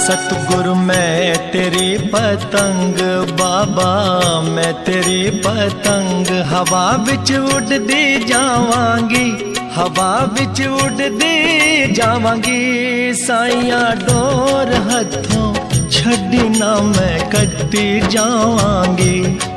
सतगुरु मैं तेरी पतंग बाबा, मैं तेरी पतंग हवा बिच उड़दी जावांगी, हवा बिच उड़दी जावांगी। साइया डोर हथों छड़ी ना मैं कट्टी जावांगी।